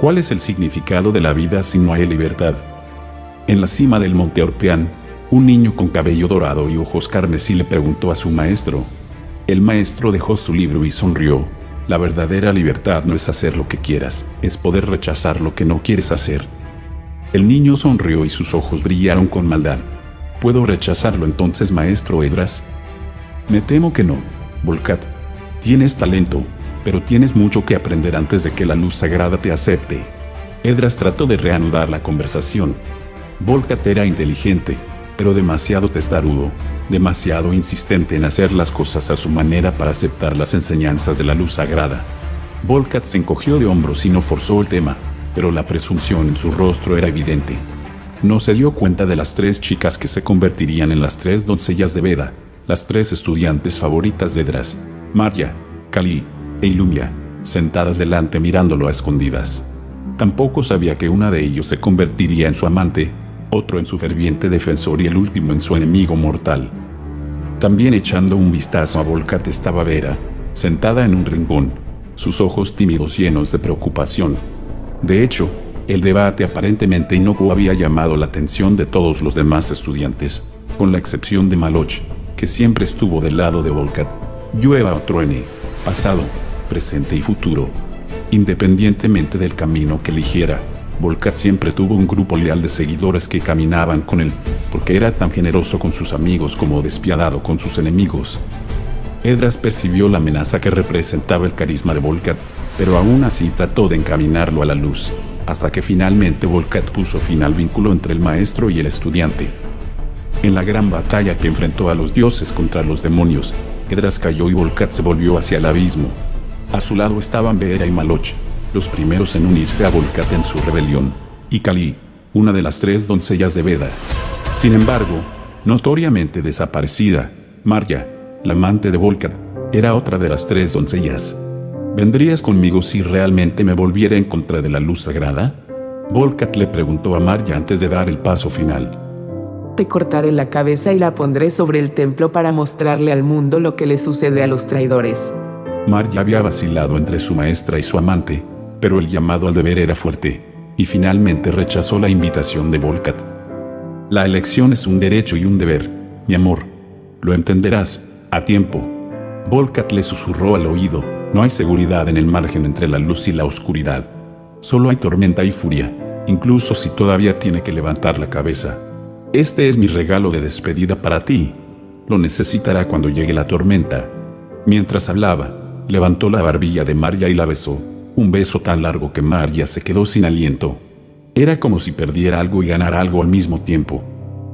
¿Cuál es el significado de la vida si no hay libertad? En la cima del monte Orpeán, un niño con cabello dorado y ojos carmesí le preguntó a su maestro. El maestro dejó su libro y sonrió. La verdadera libertad no es hacer lo que quieras, es poder rechazar lo que no quieres hacer. El niño sonrió y sus ojos brillaron con maldad. ¿Puedo rechazarlo entonces, maestro Esdras? Me temo que no, Volcat. Tienes talento, pero tienes mucho que aprender antes de que la luz sagrada te acepte. Esdras trató de reanudar la conversación. Volcat era inteligente, pero demasiado testarudo, demasiado insistente en hacer las cosas a su manera para aceptar las enseñanzas de la luz sagrada. Volcat se encogió de hombros y no forzó el tema, pero la presunción en su rostro era evidente. No se dio cuenta de las 3 chicas que se convertirían en las 3 doncellas de Veda, las 3 estudiantes favoritas de Esdras, Marya, Kali e Ilumia, sentadas delante mirándolo a escondidas. Tampoco sabía que una de ellos se convertiría en su amante, otro en su ferviente defensor y el último en su enemigo mortal. También echando un vistazo a Volcat estaba Vera, sentada en un rincón, sus ojos tímidos llenos de preocupación. De hecho, el debate aparentemente inocuo había llamado la atención de todos los demás estudiantes, con la excepción de Maloch, que siempre estuvo del lado de Volcat. Llueva o truene, pasado, presente y futuro. Independientemente del camino que eligiera, Volcat siempre tuvo un grupo leal de seguidores que caminaban con él, porque era tan generoso con sus amigos como despiadado con sus enemigos. Esdras percibió la amenaza que representaba el carisma de Volcat, pero aún así trató de encaminarlo a la luz, hasta que finalmente Volcat puso fin al vínculo entre el maestro y el estudiante. En la gran batalla que enfrentó a los dioses contra los demonios, Esdras cayó y Volcat se volvió hacia el abismo. A su lado estaban Vera y Maloch, los primeros en unirse a Volcat en su rebelión, y Kali, una de las 3 doncellas de Veda. Sin embargo, notoriamente desaparecida, Marya, la amante de Volcat, era otra de las 3 doncellas. ¿Vendrías conmigo si realmente me volviera en contra de la luz sagrada? Volcat le preguntó a Marya antes de dar el paso final. Te cortaré la cabeza y la pondré sobre el templo para mostrarle al mundo lo que le sucede a los traidores. Marya había vacilado entre su maestra y su amante, pero el llamado al deber era fuerte, y finalmente rechazó la invitación de Volcat. La elección es un derecho y un deber, mi amor. Lo entenderás, a tiempo. Volcat le susurró al oído, no hay seguridad en el margen entre la luz y la oscuridad. Solo hay tormenta y furia, incluso si todavía tiene que levantar la cabeza. Este es mi regalo de despedida para ti. Lo necesitará cuando llegue la tormenta. Mientras hablaba, levantó la barbilla de Marya y la besó. Un beso tan largo que Marya se quedó sin aliento. Era como si perdiera algo y ganara algo al mismo tiempo.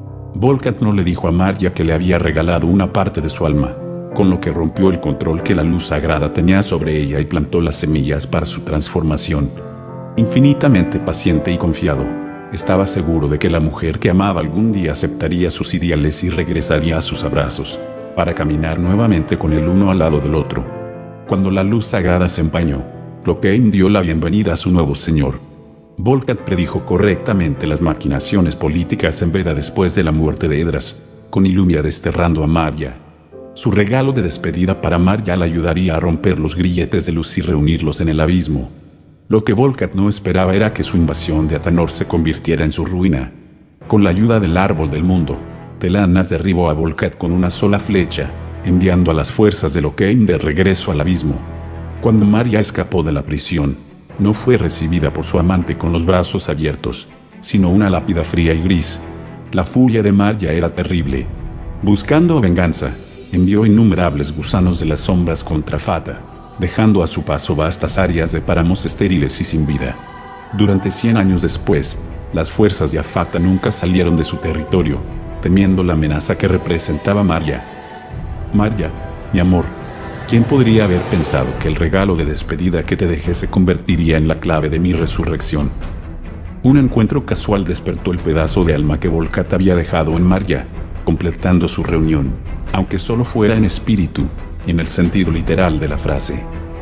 Volcat no le dijo a Marya que le había regalado una parte de su alma, con lo que rompió el control que la luz sagrada tenía sobre ella y plantó las semillas para su transformación. Infinitamente paciente y confiado, estaba seguro de que la mujer que amaba algún día aceptaría sus ideales y regresaría a sus abrazos, para caminar nuevamente con el uno al lado del otro. Cuando la luz sagrada se empañó, Lokeim dio la bienvenida a su nuevo señor. Volcat predijo correctamente las maquinaciones políticas en Veda después de la muerte de Esdras, con Ilumia desterrando a Marya. Su regalo de despedida para Marya la ayudaría a romper los grilletes de luz y reunirlos en el abismo. Lo que Volcat no esperaba era que su invasión de Atanor se convirtiera en su ruina. Con la ayuda del árbol del mundo, Telanas derribó a Volcat con una sola flecha, enviando a las fuerzas de Lokeim de regreso al abismo. Cuando Marya escapó de la prisión, no fue recibida por su amante con los brazos abiertos, sino una lápida fría y gris. La furia de Marya era terrible. Buscando venganza, envió innumerables gusanos de las sombras contra Fata, dejando a su paso vastas áreas de páramos estériles y sin vida. Durante 100 años después, las fuerzas de Afata nunca salieron de su territorio, temiendo la amenaza que representaba Marya. Marya, mi amor, ¿quién podría haber pensado que el regalo de despedida que te dejé se convertiría en la clave de mi resurrección? Un encuentro casual despertó el pedazo de alma que Volcat había dejado en Marya, completando su reunión, aunque solo fuera en espíritu, en el sentido literal de la frase.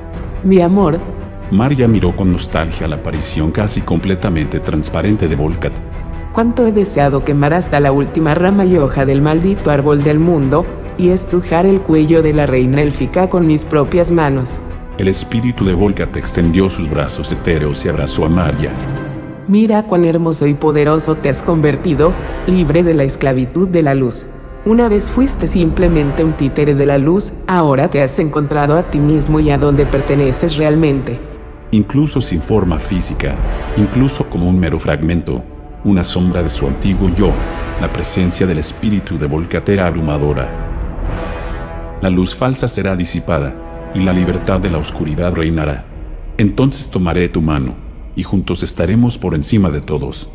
Mi amor. Marya miró con nostalgia la aparición casi completamente transparente de Volcat. Cuánto he deseado quemar hasta la última rama y hoja del maldito árbol del mundo, y estrujar el cuello de la reina élfica con mis propias manos. El espíritu de Volcate extendió sus brazos etéreos y abrazó a María. Mira cuán hermoso y poderoso te has convertido, libre de la esclavitud de la luz. Una vez fuiste simplemente un títere de la luz, ahora te has encontrado a ti mismo y a donde perteneces realmente. Incluso sin forma física, incluso como un mero fragmento, una sombra de su antiguo yo, la presencia del espíritu de Volcate era abrumadora. La luz falsa será disipada, y la libertad de la oscuridad reinará. Entonces tomaré tu mano, y juntos estaremos por encima de todos.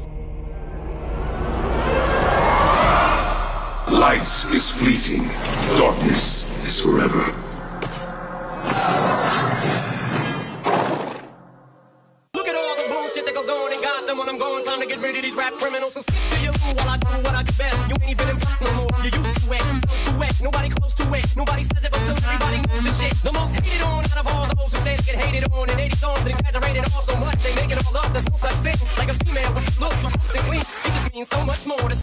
Light is fleeting, darkness is forever. Look at all the bullshit that goes on in Gotham when I'm going. Time to get rid of these rap criminals. So skip to your room while I do what I do best. You ain't even impressed no more. You used to it, close to it. Nobody close to it. Nobody says it, but still everybody knows the shit. The most hated on out of all those who say they get hated on in 80 songs and exaggerated all so much they make it all up. There's no such thing like a female with looks so clean. It just means so much more to